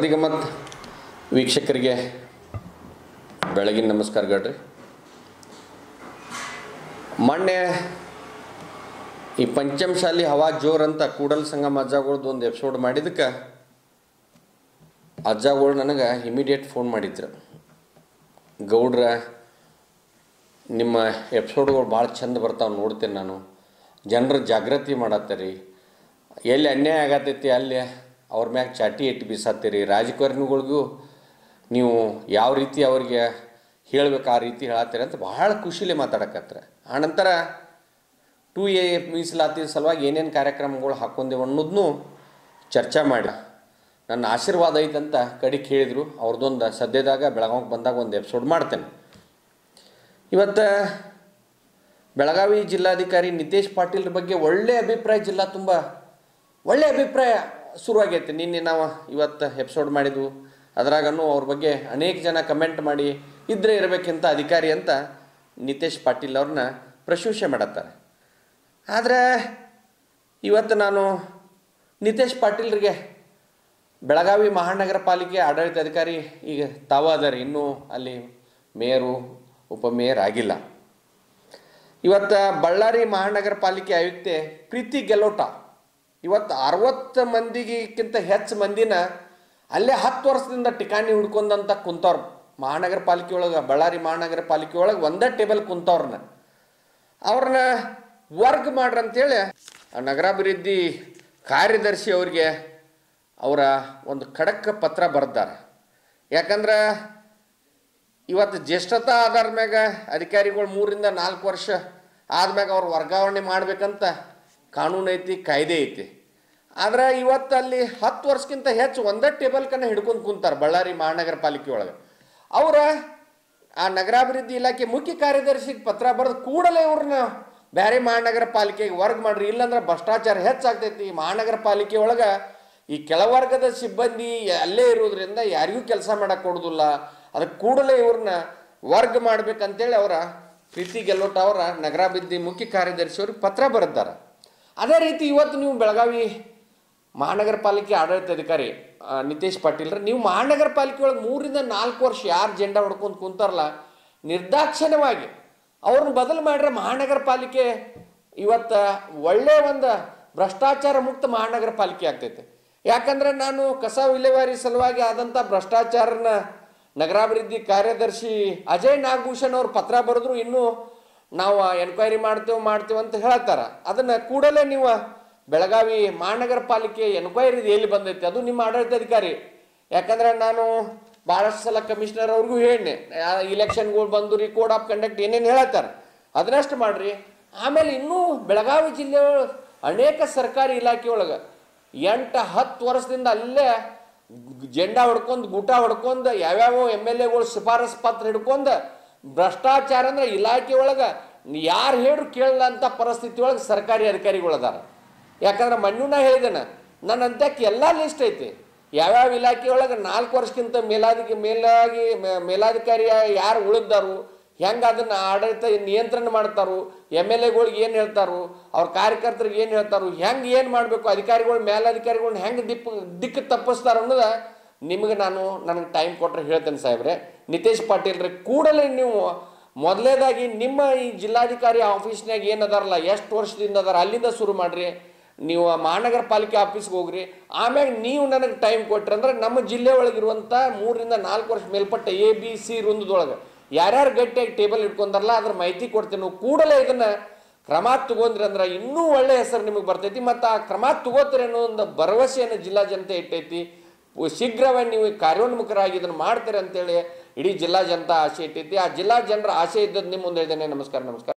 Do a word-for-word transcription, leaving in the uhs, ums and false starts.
ಸ್ಪರ್ಧಿ ಗಮ್ಮತ್ ವೀಕ್ಷಕರಿಗೆ ಬೆಳಗಿನ ನಮಸ್ಕಾರಗಳ್ರಿ. ಮೊನ್ನೆ ಈ ಪಂಚಮಶಾಲಿ ಹವಾ ಜೋರ್ ಅಂತ ಕೂಡಲ ಸಂಗಮ ಅಜ್ಜಗಳದ್ದು ಒಂದು ಎಪಿಸೋಡ್ ಮಾಡಿದಕ್ಕೆ ಅಜ್ಜಗಳು ನನಗೆ ಇಮಿಡಿಯೇಟ್ ಫೋನ್ ಮಾಡಿದ್ರು. ಗೌಡ್ರ, ನಿಮ್ಮ ಎಪಿಸೋಡ್ಗಳು ಭಾಳ ಚಂದ ಬರ್ತಾವೆ, ನೋಡ್ತೇನೆ ನಾನು. ಜನರ ಜಾಗೃತಿ ಮಾಡತ್ತೀರಿ, ಎಲ್ಲಿ ಅನ್ಯಾಯ ಆಗತ್ತೈತಿ ಅಲ್ಲಿ ಅವ್ರ ಮ್ಯಾಗ ಚಾಟಿ ಇಟ್ಟು ಬೀಸತ್ತೀರಿ, ರಾಜಕಾರಣಿಗಳಿಗೂ ನೀವು ಯಾವ ರೀತಿ ಅವ್ರಿಗೆ ಹೇಳ್ಬೇಕು ಆ ರೀತಿ ಹೇಳತ್ತೀರಿ ಅಂತ ಭಾಳ ಖುಷಿಲಿ ಮಾತಾಡಕತ್ತಾರೆ. ಆನಂತರ ಟು ಎ ಮೀಸಲಾತಿ ಸಲುವಾಗಿ ಏನೇನು ಕಾರ್ಯಕ್ರಮಗಳು ಹಾಕ್ಕೊಂಡೇವು ಅನ್ನೋದನ್ನು ಚರ್ಚೆ ಮಾಡಿ ನನ್ನ ಆಶೀರ್ವಾದ ಐತಂತ ಕಡಿಗೆ ಹೇಳಿದರು. ಅವ್ರದ್ದೊಂದು ಸದ್ಯದಾಗ ಬೆಳಗಾವಿಗೆ ಬಂದಾಗ ಒಂದು ಎಪಿಸೋಡ್ ಮಾಡ್ತೇನೆ. ಇವತ್ತು ಬೆಳಗಾವಿ ಜಿಲ್ಲಾಧಿಕಾರಿ ನಿತೇಶ್ ಪಾಟೀಲ್ರ ಬಗ್ಗೆ ಒಳ್ಳೆಯ ಅಭಿಪ್ರಾಯ, ಜಿಲ್ಲಾ ತುಂಬ ಒಳ್ಳೆಯ ಅಭಿಪ್ರಾಯ ಶುರುವಾಗೈತೆ. ನಿನ್ನೆ ನಾವು ಇವತ್ತು ಎಪಿಸೋಡ್ ಮಾಡಿದ್ವು, ಅದರಾಗೂ ಅವ್ರ ಬಗ್ಗೆ ಅನೇಕ ಜನ ಕಮೆಂಟ್ ಮಾಡಿ ಇದ್ದರೆ ಇರಬೇಕಿಂತ ಅಧಿಕಾರಿ ಅಂತ ನಿತೇಶ್ ಪಾಟೀಲ್ ಅವ್ರನ್ನ ಪ್ರಶಂಸೆ ಮಾಡತ್ತಾರೆ. ಆದರೆ ಇವತ್ತು ನಾನು ನಿತೇಶ್ ಪಾಟೀಲ್ರಿಗೆ ಬೆಳಗಾವಿ ಮಹಾನಗರ ಪಾಲಿಕೆ ಆಡಳಿತಾಧಿಕಾರಿ ಈಗ ತಾವು ಅದಾರೆ, ಇನ್ನೂ ಅಲ್ಲಿ ಮೇಯರು ಉಪಮೇಯರ್ ಆಗಿಲ್ಲ. ಇವತ್ತು ಬಳ್ಳಾರಿ ಮಹಾನಗರ ಪಾಲಿಕೆ ಆಯುಕ್ತೆ ಪ್ರೀತಿ ಗೆಲೋಟ ಇವತ್ತು ಅರವತ್ತು ಮಂದಿಗಿಂತ ಹೆಚ್ಚು ಮಂದಿನ ಅಲ್ಲೇ ಹತ್ತು ವರ್ಷದಿಂದ ಟಿಕಾಣಿ ಹುಡ್ಕೊಂಡಂತ ಕುಂತವ್ರು. ಮಹಾನಗರ ಪಾಲಿಕೆ ಒಳಗೆ, ಬಳ್ಳಾರಿ ಮಹಾನಗರ ಪಾಲಿಕೆ ಒಳಗೆ ಒಂದೇ ಟೇಬಲ್ ಕುಂತವ್ರನ್ನ ಅವ್ರನ್ನ ವರ್ಕ್ ಮಾಡ್ರಂತೇಳಿ ನಗರಾಭಿವೃದ್ಧಿ ಕಾರ್ಯದರ್ಶಿ ಅವ್ರಿಗೆ ಅವರ ಒಂದು ಖಡಕ್ ಪತ್ರ ಬರೆದಾರೆ. ಯಾಕಂದ್ರೆ ಇವತ್ತು ಜ್ಯೇಷ್ಠತಾ ಆಧಾರ ಮ್ಯಾಗ ಅಧಿಕಾರಿಗಳು ಮೂರಿಂದ ನಾಲ್ಕು ವರ್ಷ ಆದ್ಮ್ಯಾಗ ಅವ್ರು ವರ್ಗಾವಣೆ ಮಾಡ್ಬೇಕಂತ ಕಾನೂನು ಐತಿ, ಕಾಯ್ದೆ ಐತಿ. ಆದರೆ ಇವತ್ತು ಅಲ್ಲಿ ಹತ್ತು ವರ್ಷಕ್ಕಿಂತ ಹೆಚ್ಚು ಒಂದೇ ಟೇಬಲ್ ಕನ್ನ ಹಿಡ್ಕೊಂಡು ಕುಂತಾರೆ ಬಳ್ಳಾರಿ ಮಹಾನಗರ ಪಾಲಿಕೆ ಒಳಗೆ. ಅವರ ಆ ನಗರಾಭಿವೃದ್ಧಿ ಇಲಾಖೆ ಮುಖ್ಯ ಕಾರ್ಯದರ್ಶಿಗೆ ಪತ್ರ ಬರೆದು ಕೂಡಲೇ ಇವ್ರನ್ನ ಬೇರೆ ಮಹಾನಗರ ಪಾಲಿಕೆಗೆ ವರ್ಗ ಮಾಡ್ರಿ, ಇಲ್ಲಾಂದ್ರೆ ಭ್ರಷ್ಟಾಚಾರ ಹೆಚ್ಚಾಗ್ತೈತಿ. ಮಹಾನಗರ ಪಾಲಿಕೆ ಒಳಗೆ ಈ ಕೆಳವರ್ಗದ ಸಿಬ್ಬಂದಿ ಅಲ್ಲೇ ಇರೋದ್ರಿಂದ ಯಾರಿಗೂ ಕೆಲಸ ಮಾಡಕ್ಕೆ ಕೊಡೋದಿಲ್ಲ, ಅದಕ್ಕೆ ಕೂಡಲೇ ಇವ್ರನ್ನ ವರ್ಗ ಮಾಡ್ಬೇಕಂತೇಳಿ ಅವರ ಪ್ರೀತಿ ಗೆಲ್ಲೋಟ ಅವರ ನಗರಾಭಿವೃದ್ಧಿ ಮುಖ್ಯ ಕಾರ್ಯದರ್ಶಿ ಅವ್ರಿಗೆ ಪತ್ರ ಬರೆದಾರೆ. ಅದೇ ರೀತಿ ಇವತ್ತು ನೀವು ಬೆಳಗಾವಿ ಮಹಾನಗರ ಪಾಲಿಕೆ ಆಡಳಿತಾಧಿಕಾರಿ ನಿತೇಶ್ ಪಾಟೀಲ್ರ, ನೀವು ಮಹಾನಗರ ಪಾಲಿಕೆ ಒಳಗೆ ಮೂರಿಂದ ನಾಲ್ಕು ವರ್ಷ ಯಾರು ಜೆಂಡಾ ಹೊಡ್ಕೊಂಡು ಕುಂತಾರಲ್ಲ, ನಿರ್ದಾಕ್ಷಿಣ್ಯವಾಗಿ ಅವ್ರನ್ನ ಬದಲು ಮಾಡ್ರೆ ಮಹಾನಗರ ಪಾಲಿಕೆ ಇವತ್ತು ಒಳ್ಳೆಯ ಒಂದು ಭ್ರಷ್ಟಾಚಾರ ಮುಕ್ತ ಮಹಾನಗರ ಪಾಲಿಕೆ ಆಗ್ತೈತೆ. ಯಾಕಂದ್ರೆ ನಾನು ಕಸ ವಿಲೇವಾರಿ ಸಲುವಾಗಿ ಆದಂಥ ಭ್ರಷ್ಟಾಚಾರನ ನಗರಾಭಿವೃದ್ಧಿ ಕಾರ್ಯದರ್ಶಿ ಅಜಯ್ ನಾಗಭೂಷಣ್ ಅವ್ರು ಪತ್ರ ಬರೆದ್ರು, ಇನ್ನೂ ನಾವು ಎನ್ಕ್ವೈರಿ ಮಾಡ್ತೇವೆ ಮಾಡ್ತೇವೆ ಅಂತ ಹೇಳ್ತಾರ. ಅದನ್ನು ಕೂಡಲೇ ನೀವು ಬೆಳಗಾವಿ ಮಹಾನಗರ ಪಾಲಿಕೆ ಎನ್ಕ್ವೈರಿ ಎಲ್ಲಿ ಬಂದೈತಿ ಅದು ನಿಮ್ಮ ಆಡಳಿತಾಧಿಕಾರಿ. ಯಾಕಂದ್ರೆ ನಾನು ಭಾಳಷ್ಟು ಸಲ ಕಮಿಷನರ್ ಅವ್ರಿಗೂ ಹೇಳಿ ಇಲೆಕ್ಷನ್ಗಳು ಬಂದು ರೀ ಕೋಡ್ ಆಫ್ ಕಂಡಕ್ಟ್ ಏನೇನು ಹೇಳತ್ತಾರೆ ಅದನ್ನಷ್ಟು ಮಾಡ್ರಿ. ಆಮೇಲೆ ಇನ್ನೂ ಬೆಳಗಾವಿ ಜಿಲ್ಲೆ ಅನೇಕ ಸರ್ಕಾರಿ ಇಲಾಖೆ ಒಳಗೆ ಎಂಟು ಹತ್ತು ವರ್ಷದಿಂದ ಅಲ್ಲೇ ಜೆಂಡಾ ಹೊಡ್ಕೊಂಡು ಗೂಟ ಹೊಡ್ಕೊಂಡು ಯಾವ್ಯಾವ ಎಮ್ ಎಲ್ ಎಗಳು ಶಿಫಾರಸ್ ಪತ್ರ ಹಿಡ್ಕೊಂಡು ಭ್ರಷ್ಟಾಚಾರ ಅಂದ್ರೆ ಇಲಾಖೆ ಒಳಗೆ ಯಾರು ಹೇಳು ಕೇಳಲ್ಲ ಅಂತ ಪರಿಸ್ಥಿತಿ ಒಳಗೆ ಸರ್ಕಾರಿ ಅಧಿಕಾರಿಗಳು ಅದಾರ. ಯಾಕಂದ್ರೆ ಮಣ್ಣುನ ಹೇಳಿದೇನೆ, ನನ್ನ ಅಂತ್ಯಕ್ಕೆ ಎಲ್ಲ ಲಿಸ್ಟ್ ಐತಿ, ಯಾವ್ಯಾವ ಇಲಾಖೆ ಒಳಗೆ ನಾಲ್ಕು ವರ್ಷಕ್ಕಿಂತ ಮೇಲಾಧಿಕ ಮೇಲಾಗಿ ಮೇಲಾಧಿಕಾರಿ ಯಾರು ಉಳಿದಾರು, ಹೆಂಗೆ ಅದನ್ನು ಆಡಳಿತ ನಿಯಂತ್ರಣ ಮಾಡ್ತಾರೋ, ಎಮ್ ಎಲ್ ಎಗಳಿಗೆ ಏನು ಹೇಳ್ತಾರೋ, ಅವ್ರ ಕಾರ್ಯಕರ್ತರಿಗೆ ಏನು ಹೇಳ್ತಾರೋ, ಹೆಂಗೆ ಏನು ಮಾಡಬೇಕು, ಅಧಿಕಾರಿಗಳು ಮೇಲಾಧಿಕಾರಿಗಳನ್ನ ಹೆಂಗೆ ದಿಪ್ ದಿಕ್ಕು ತಪ್ಪಿಸ್ತಾರ ಅನ್ನೋದು ನಿಮಗೆ ನಾನು ನನಗೆ ಟೈಮ್ ಕೊಟ್ಟರೆ ಹೇಳ್ತೇನೆ ಸಾಹೇಬ್ರೆ. ನಿತೇಶ್ ಪಾಟೀಲ್ರಿ, ಕೂಡಲೇ ನೀವು ಮೊದಲೇದಾಗಿ ನಿಮ್ಮ ಈ ಜಿಲ್ಲಾಧಿಕಾರಿ ಆಫೀಸ್ನಾಗ ಏನು ಅದಾರಲ್ಲ, ಎಷ್ಟು ವರ್ಷದಿಂದ ಅದಾರ ಅಲ್ಲಿಂದ ಶುರು ಮಾಡಿರಿ. ನೀವು ಮಹಾನಗರ ಪಾಲಿಕೆ ಆಫೀಸ್ಗೆ ಹೋಗ್ರಿ. ಆಮ್ಯಾಗ ನೀವು ನನಗೆ ಟೈಮ್ ಕೊಟ್ರಿ ಅಂದ್ರೆ ನಮ್ಮ ಜಿಲ್ಲೆ ಒಳಗಿರುವಂಥ ಮೂರರಿಂದ ನಾಲ್ಕು ವರ್ಷ ಮೇಲ್ಪಟ್ಟ ಎ ಬಿ ಸಿ ವೃಂದದೊಳಗೆ ಯಾರ್ಯಾರು ಗಟ್ಟಿಯಾಗಿ ಟೇಬಲ್ ಇಟ್ಕೊಂಡಾರಲ್ಲ ಅದ್ರ ಮಾಹಿತಿ ಕೊಡ್ತೀನಿ. ನೀವು ಕೂಡಲೇ ಇದನ್ನು ಕ್ರಮ ತಗೊಂಡ್ರಿ ಅಂದ್ರೆ ಇನ್ನೂ ಒಳ್ಳೆಯ ಹೆಸರು ನಿಮಗೆ ಬರ್ತೈತಿ. ಮತ್ತು ಆ ಕ್ರಮ ತಗೋತೀರಿ ಅನ್ನೋ ಒಂದು ಭರವಸೆಯನ್ನು ಜಿಲ್ಲಾ ಜನತೆ ಇಟ್ಟೈತಿ. ಶೀಘ್ರವಾಗಿ ನೀವು ಕಾರ್ಯೋನ್ಮುಖರಾಗಿ ಇದನ್ನು ಮಾಡ್ತೀರಿ ಅಂತೇಳಿ ಇಡೀ ಜಿಲ್ಲಾ ಜನತಾ ಆಸೆ ಇಟ್ಟೈತಿ. ಆ ಜಿಲ್ಲಾ ಜನರ ಆಸೆ ಇದ್ದದ್ದು ನಿಮ್ಮ ಮುಂದೆ ಇದ್ದೇನೆ. ನಮಸ್ಕಾರ ನಮಸ್ಕಾರ.